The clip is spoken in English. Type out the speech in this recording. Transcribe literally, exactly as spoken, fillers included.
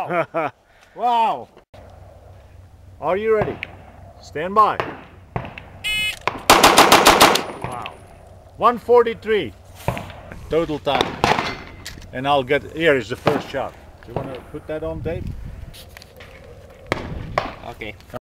Wow! Wow! Are you ready? Stand by. Wow. one forty-three total time. And I'll get, here is the first shot. Do you want to put that on tape? Okay.